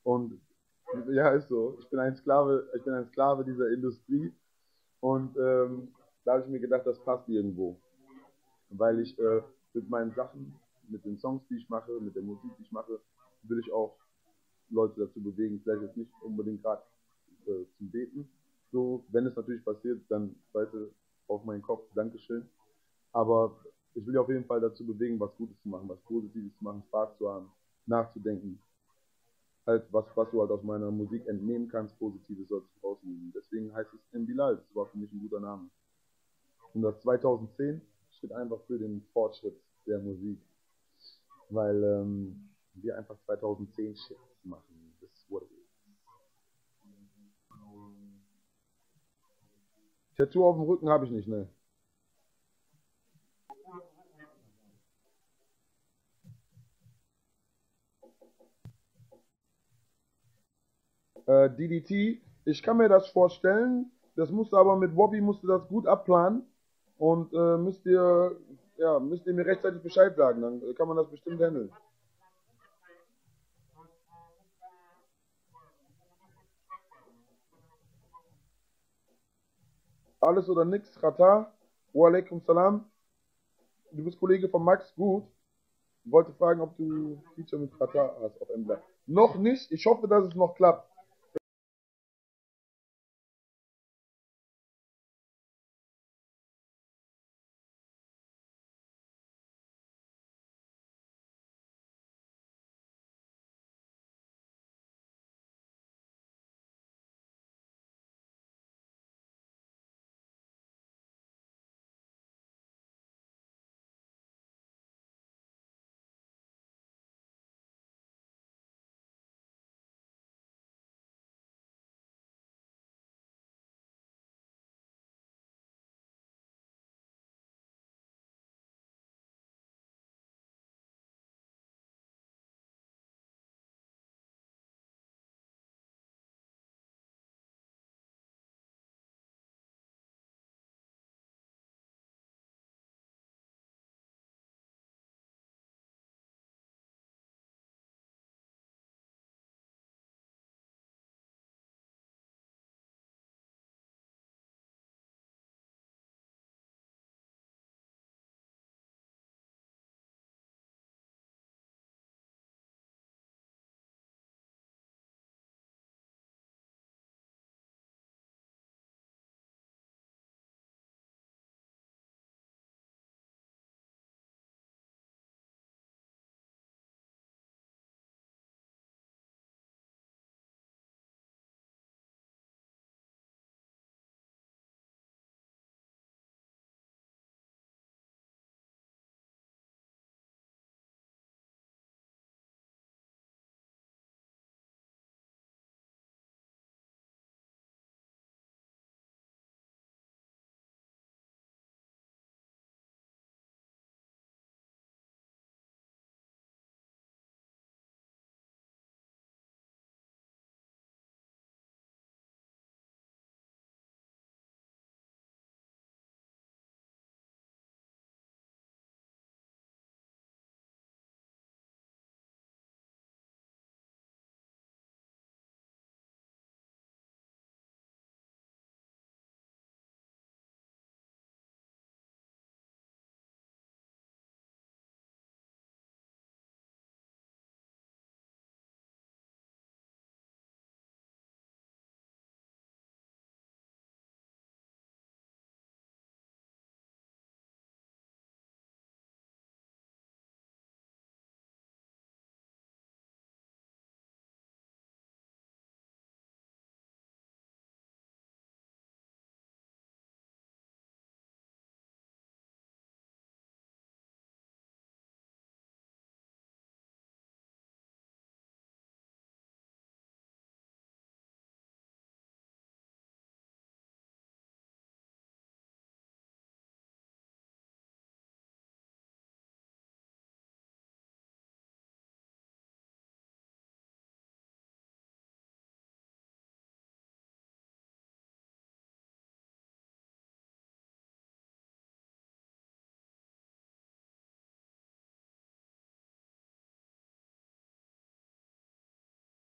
Und ja, ist so. Ich bin ein Sklave dieser Industrie. Und da habe ich mir gedacht, das passt irgendwo. Weil ich mit meinen Sachen, mit den Songs, die ich mache, mit der Musik, die ich mache, will ich auch Leute dazu bewegen. Vielleicht jetzt nicht unbedingt gerade zum Beten. So, wenn es natürlich passiert, dann Seite auf meinen Kopf, Dankeschön. Aber ich will auf jeden Fall dazu bewegen, was Gutes zu machen, was Positives zu machen, Spaß zu haben, nachzudenken. Halt, was du halt aus meiner Musik entnehmen kannst, Positives sollst du rausnehmen. Deswegen heißt es M. Bilal. Das war für mich ein guter Name. Und das 2010 steht einfach für den Fortschritt der Musik, weil wir einfach 2010 Shit machen. Das ist what it is. Tattoo auf dem Rücken habe ich nicht, ne? DDT, ich kann mir das vorstellen. Das musst du aber mit Wobby musst du das gut abplanen und müsst ihr mir rechtzeitig Bescheid sagen, dann kann man das bestimmt handeln. Alles oder nix, Rata. Wa alaikum salam. Du bist Kollege von Max, gut. Wollte fragen, ob du Feature mit Rata hast auf Embla. Noch nicht. Ich hoffe, dass es noch klappt.